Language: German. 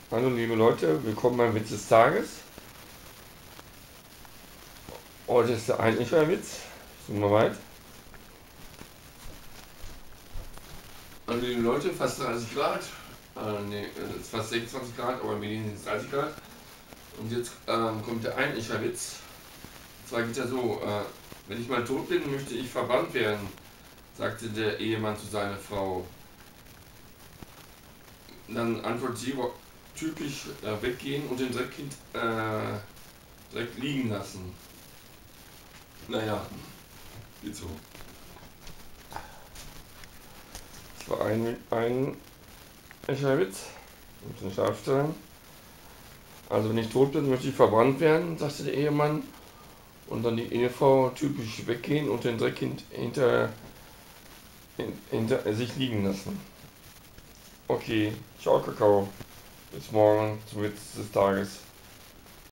Hallo liebe Leute, willkommen beim Witz des Tages. Heute ist der eigentliche Witz. Sind wir weit? Hallo liebe Leute, fast 30 Grad. Fast 26 Grad, aber in Berlin sind es 30 Grad. Und jetzt kommt der eigentliche Witz. Und zwar geht er so, wenn ich mal tot bin, möchte ich verbannt werden, sagte der Ehemann zu seiner Frau. Dann antwortet sie, typisch weggehen und den Dreck liegen lassen. Naja, geht so. Das war ein echter Witz mit den Schafstellen. Also wenn ich tot bin, möchte ich verbrannt werden, sagte der Ehemann. Und dann die Ehefrau typisch weggehen und den Dreck hinter sich liegen lassen. Okay, ciao Kakao. Bis morgen zum Witz des Tages.